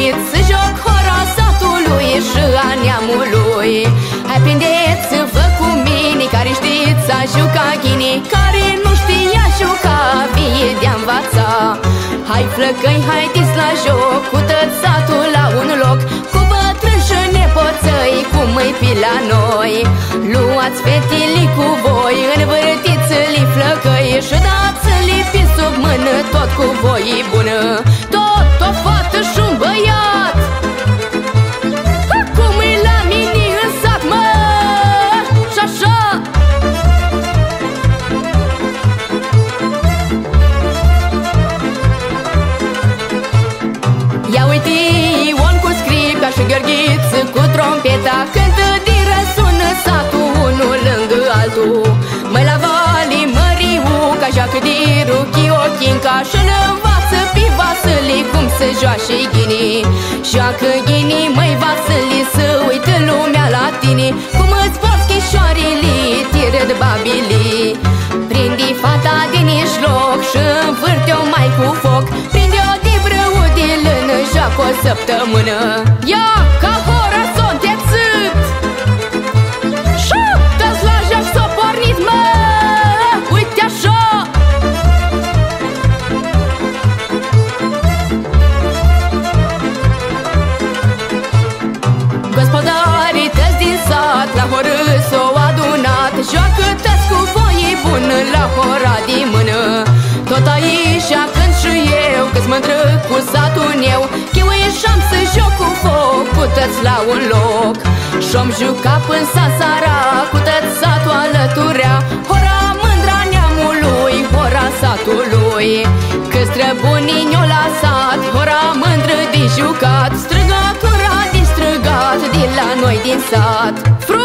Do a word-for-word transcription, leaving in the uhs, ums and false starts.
venit să joc hora satului și a neamului. Hai prindeți-vă cu mine, care știți a juca ghini, care nu știa juca, vie de-a învața. Hai flăcăi, haideți la joc, cu tot satul la un loc, cu bătrâni și nepoțăi, cum îi pi la noi. Luați fetile cu voi, învârtiți-li flăcăi și dați-li pe sub mână, tot cu voi bună. Tot o fată și un băiat, acum e la mine în sat, mă, și-așa. Ia uite, Ion cu scripca și Gheorghiță cu trompeta, cântă de răsună satul unul lângă altul. Măi la vale, Măriuca joacă de ruchi o chinca și-l învață pe Vasile cum să joace ghini. Joacă ghini, măi Vasile, să uită lumea la tine, cum îți porți chișoarele, tiră de babilii. Prinde fata din mijloc și învârte-o mai cu foc, prinde-o de brâu de lână, joacă o săptămână. Ia ca hora s-o întețit și dă-ți la joc s-o pornit, mă, uite așa. Gospodarii tăți din sat la horă s-o adunat, joacă tăți cu voie bună la hora de mână. Tot aici când și eu, că-s mândră cu satul meu, chiuieșam să joc cu foc, cu tăți la un loc. Și-om juca până sa-sara, cu tăți satul alăturea, hora mândra neamului, hora satului. Că străbunii ne-o lăsat, hora mândră de jucat, strigătura de strigat de la noi din sat.